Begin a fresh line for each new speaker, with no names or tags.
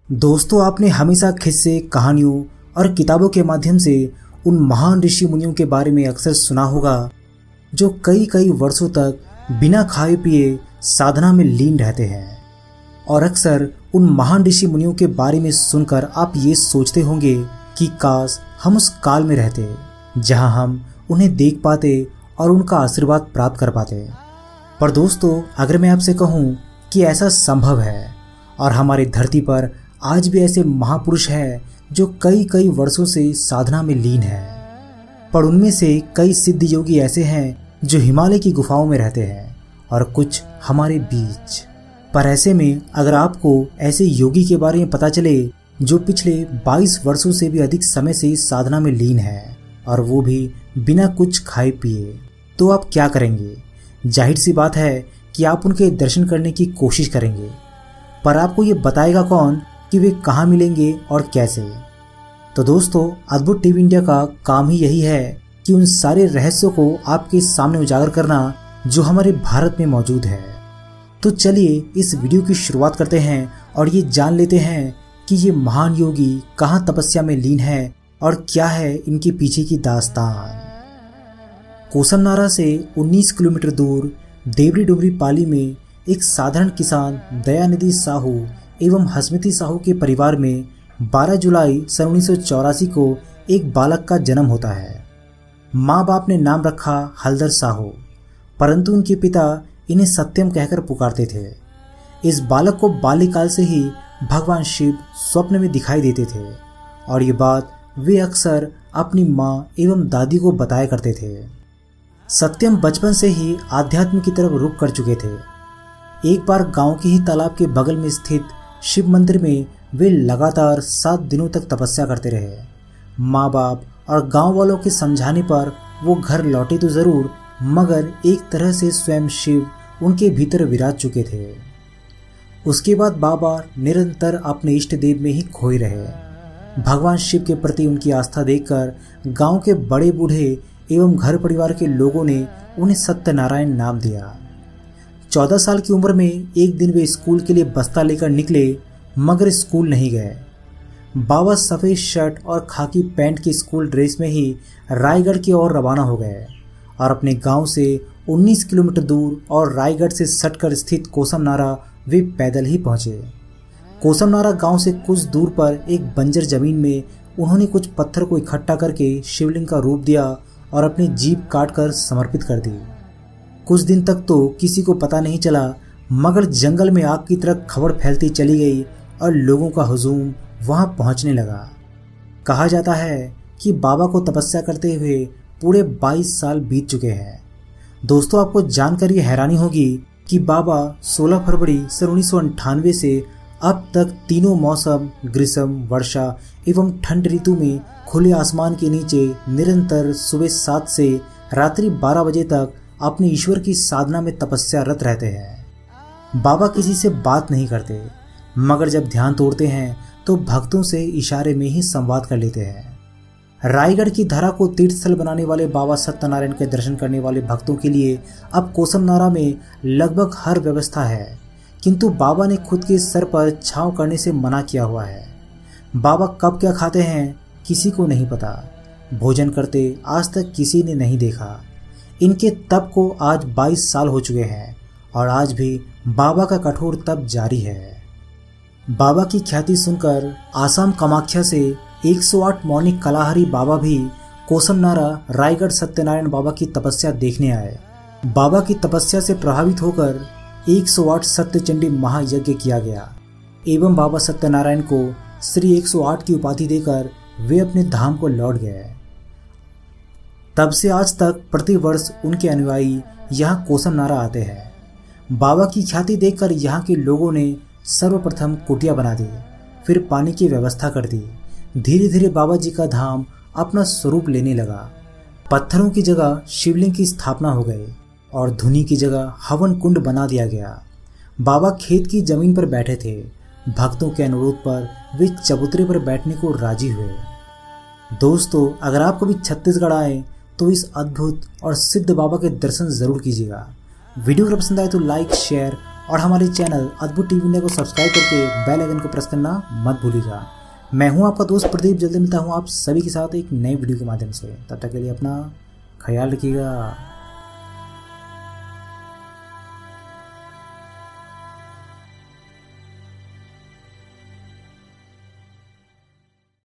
दोस्तों, आपने हमेशा किस्से, कहानियों और किताबों के माध्यम से उन महान ऋषि मुनियों के बारे में अक्सर सुना होगा जो कई कई वर्षों तक बिना खाए पिए साधना में लीन रहते हैं। और अक्सर उन महान ऋषि मुनियों के बारे में सुनकर आप ये सोचते होंगे कि काश हम उस काल में रहते जहां हम उन्हें देख पाते और उनका आशीर्वाद प्राप्त कर पाते। पर दोस्तों, अगर मैं आपसे कहूं कि ऐसा संभव है और हमारी धरती पर आज भी ऐसे महापुरुष हैं जो कई कई वर्षों से साधना में लीन हैं, पर उनमें से कई सिद्ध योगी ऐसे हैं जो हिमालय की गुफाओं में रहते हैं और कुछ हमारे बीच। पर ऐसे में अगर आपको ऐसे योगी के बारे में पता चले जो पिछले 22 वर्षों से भी अधिक समय से साधना में लीन है और वो भी बिना कुछ खाए पिए, तो आप क्या करेंगे? जाहिर सी बात है कि आप उनके दर्शन करने की कोशिश करेंगे, पर आपको ये बताएगा कौन कि वे कहाँ मिलेंगे और कैसे? तो दोस्तों, अद्भुत टीवी इंडिया का काम ही यही है कि उन सारे रहस्यों को आपके सामने उजागर करना जो हमारे भारत में मौजूद है। तो चलिए इस वीडियो की शुरुआत करते हैं और ये जान लेते हैं कि ये महान योगी कहाँ तपस्या में लीन है और क्या है इनके पीछे की दास्तान। कोसमनारा से 19 किलोमीटर दूर देवरी डुमरी पाली में एक साधारण किसान दयानिधि साहू एवं हसमती साहू के परिवार में 12 जुलाई सन 1984 को एक बालक का जन्म होता है। माँ बाप ने नाम रखा हलधर साहू, परंतु उनके पिता इन्हें सत्यम कहकर पुकारते थे। इस बालक को बाल्यकाल से ही भगवान शिव स्वप्न में दिखाई देते थे और ये बात वे अक्सर अपनी माँ एवं दादी को बताया करते थे। सत्यम बचपन से ही आध्यात्म की तरफ रुख कर चुके थे। एक बार गांव के ही तालाब के बगल में स्थित शिव मंदिर में वे लगातार 7 दिनों तक तपस्या करते रहे। माँ बाप और गांव वालों के समझाने पर वो घर लौटे तो जरूर, मगर एक तरह से स्वयं शिव उनके भीतर विराज चुके थे। उसके बाद बाबा निरंतर अपने इष्ट देव में ही खोए रहे। भगवान शिव के प्रति उनकी आस्था देखकर गांव के बड़े बूढ़े एवं घर परिवार के लोगों ने उन्हें सत्यनारायण नाम दिया। 14 साल की उम्र में एक दिन वे स्कूल के लिए बस्ता लेकर निकले, मगर स्कूल नहीं गए। बाबा सफ़ेद शर्ट और खाकी पैंट की स्कूल ड्रेस में ही रायगढ़ की ओर रवाना हो गए और अपने गांव से 19 किलोमीटर दूर और रायगढ़ से सटकर स्थित कोसमनारा वे पैदल ही पहुंचे। कोसमनारा गांव से कुछ दूर पर एक बंजर जमीन में उन्होंने कुछ पत्थर को इकट्ठा करके शिवलिंग का रूप दिया और अपनी जीभ काटकर समर्पित कर दी। कुछ दिन तक तो किसी को पता नहीं चला, मगर जंगल में आग की तरह खबर फैलती चली गई और लोगों का हुजूम वहां पहुंचने लगा। कहा जाता है कि बाबा को तपस्या करते हुए पूरे 22 साल बीत चुके हैं। दोस्तों, आपको जानकर ये हैरानी होगी कि बाबा 16 फरवरी सन 1998 से अब तक तीनों मौसम ग्रीष्म, वर्षा एवं ठंड ऋतु में खुले आसमान के नीचे निरंतर सुबह 7 से रात्रि 12 बजे तक अपने ईश्वर की साधना में तपस्या रत रहते हैं। बाबा किसी से बात नहीं करते, मगर जब ध्यान तोड़ते हैं तो भक्तों से इशारे में ही संवाद कर लेते हैं। रायगढ़ की धरा को तीर्थस्थल बनाने वाले बाबा सत्यनारायण के दर्शन करने वाले भक्तों के लिए अब कोसमनारा में लगभग हर व्यवस्था है, किंतु बाबा ने खुद के सर पर छांव करने से मना किया हुआ है। बाबा कब क्या खाते हैं किसी को नहीं पता, भोजन करते आज तक किसी ने नहीं देखा। इनके तप को आज 22 साल हो चुके हैं और आज भी बाबा का कठोर तप जारी है। बाबा की ख्याति सुनकर आसाम कामाख्या से 108 मौनिक कलाहारी बाबा भी कोसमनारा रायगढ़ सत्यनारायण बाबा की तपस्या देखने आए। बाबा की तपस्या से प्रभावित होकर 108 सत्यचंडी महायज्ञ किया गया एवं बाबा सत्यनारायण को श्री 108 की उपाधि देकर वे अपने धाम को लौट गए। तब से आज तक प्रतिवर्ष उनके अनुयायी यहाँ कोसमनारा आते हैं। बाबा की ख्याति देखकर यहाँ के लोगों ने सर्वप्रथम कुटिया बना दी, फिर पानी की व्यवस्था कर दी। धीरे धीरे बाबा जी का धाम अपना स्वरूप लेने लगा। पत्थरों की जगह शिवलिंग की स्थापना हो गई और धुनी की जगह हवन कुंड बना दिया गया। बाबा खेत की जमीन पर बैठे थे। भक्तों के अनुरोध पर वे चबूतरे पर बैठने को राजी हुए। दोस्तों, अगर आप कभी छत्तीसगढ़ आए तो इस अद्भुत और सिद्ध बाबा के दर्शन जरूर कीजिएगा। वीडियो अगर पसंद आए तो लाइक, शेयर और हमारे चैनल अद्भुत टीवी इंडिया को सब्सक्राइब करके बेल आइकन को प्रेस करना मत भूलिएगा। मैं हूं आपका दोस्त प्रदीप, जल्दी मिलता हूं आप सभी के साथ एक नई वीडियो के माध्यम से। तब तक के लिए अपना ख्याल रखिएगा।